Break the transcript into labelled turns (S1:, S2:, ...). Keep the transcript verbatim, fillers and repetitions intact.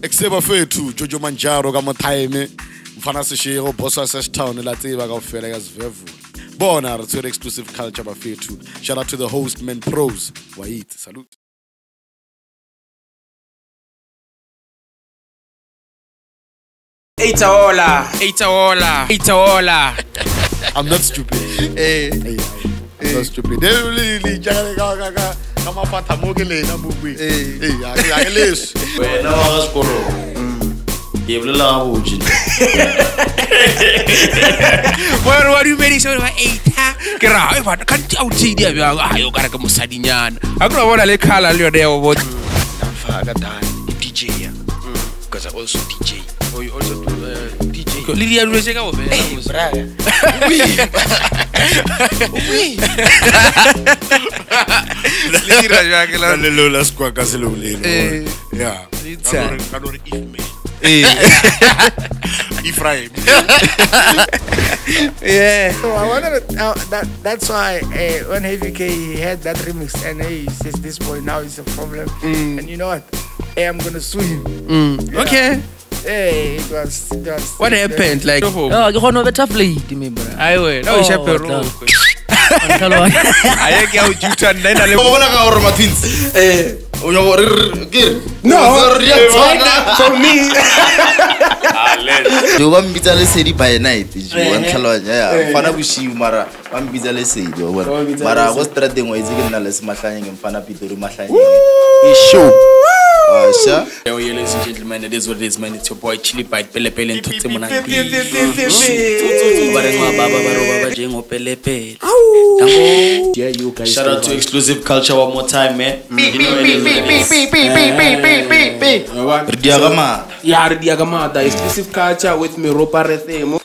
S1: Except bafethu Jojo Manjaro kama time mfana sishiro boss wa Sesh Town la tseba ka ufela yazivevu. Bona re tswere exclusive culture bafethu. Shout out to the host men pros. Wait, salute.
S2: Eitaola, Eitaola, Eitaola.
S1: I'm not stupid.
S2: Eh,
S1: hey, I'm not stupid. They really jagale ka ka ka kama pata mogele na bubi.
S2: Eh,
S1: hey, I lesh.
S3: When I was poro, give the love uji.
S2: What what you made so about Eita? Kera, I want can't out see dia bilang ayo gara ke musadinya. Aku nak buat le kala le dia buat.
S3: Nafaga dan D J ya. Because I also D J.
S2: Oh, you also do uh, D J. Lilia dulu saya kau
S3: Eh, braga. Oui. Oui.
S2: Lilia juga kalau.
S1: Lelo la squad kasi lo lelo.
S2: Eh,
S1: Yeah.
S2: Lita.
S1: Kanor if me.
S2: Eh.
S1: Ephraim.
S2: Yeah.
S4: So I wanted to, uh, that. That's why uh, when Heavy K he had that remix and hey, he says this boy now is a problem.
S2: Mm.
S4: And you know what? Hey, I'm gonna sue him.
S2: Mm. Okay.
S4: Hey, it was, it was.
S2: What happened? Like.
S5: Oh, you want to be tough lady, me bro.
S2: I went. Oh, she
S5: Oh,
S2: peru.
S5: Kalau
S2: Ayah kau jutaan lain ada.
S3: Kau nak kau orang twins? Eh, unya orang kir.
S2: No,
S3: for me. Coba mbizale seri by night. Juan kalanya ya. Fana bushi mara. Fana mbizale seri. Mara aku strategi ngoi zikin nales Mahlanyeng. Fana pituri Mahlanyeng. Isho. Asha. Yo, yeah, ladies and gentlemen, it is what it is, man. It's your boy Chilli Bite Pele Pele and Tutsi Mona. Shout out to exclusive culture one more time, man.
S2: Ya, Ridiagamada exclusive culture with me, Ropa Rethemo.